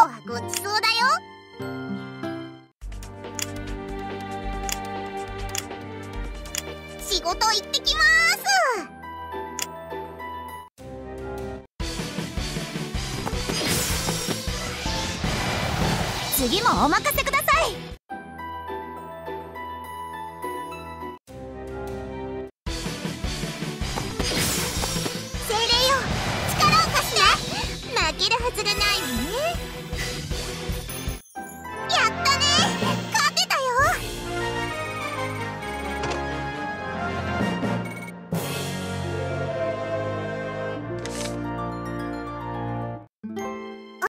はごちそうだよ。仕事行ってきます。次もお任せください。精霊よ、力を貸して。負けるはずがないわね。